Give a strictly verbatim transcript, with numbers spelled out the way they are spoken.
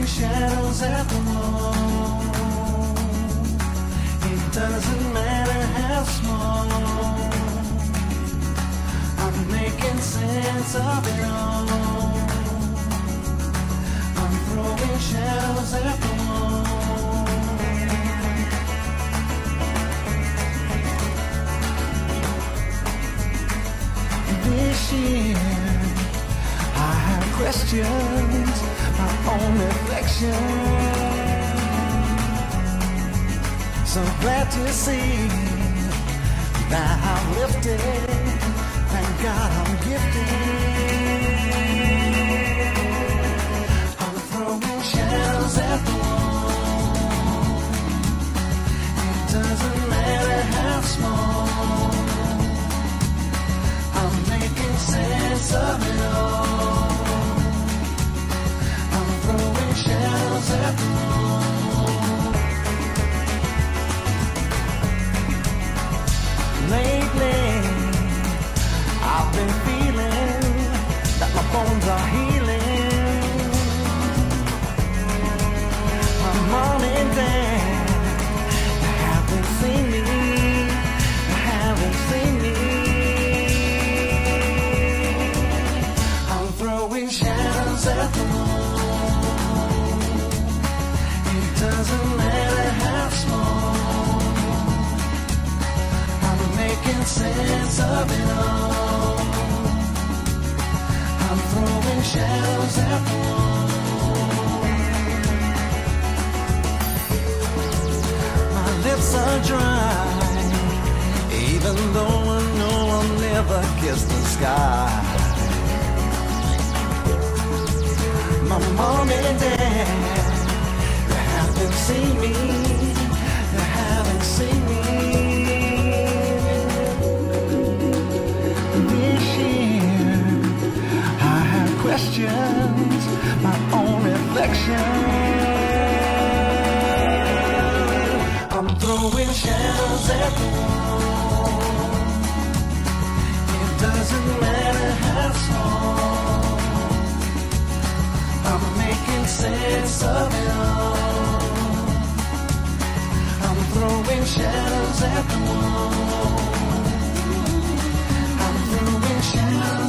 throwing shadows at the wall. It doesn't matter how small. I'm making sense of it all. I'm throwing shadows at the wall. This year I have questions, my own reflection. So glad to see that I'm lifted. Thank God I'm gifted. I'm throwing shadows at the wall. It doesn't matter how small. I'm making sense of it all. I'm throwing shadows at the wall. Lately, I've been feeling that my bones are healing. My mom and dad, they haven't seen me, they haven't seen me. I'm throwing shadows at the wall. It doesn't matter how small. I'm making sense of it all. I'm throwing shadows at the wall. My lips are dry, even though I know I'll never kiss the sky. My mom and dad, they haven't seen me, they haven't seen me. This year I have questions, my own reflection. I'm throwing shadows at the wall. It doesn't matter how small. I'm making sense of it all. I'm throwing shadows at the wall. I'm throwing shadows.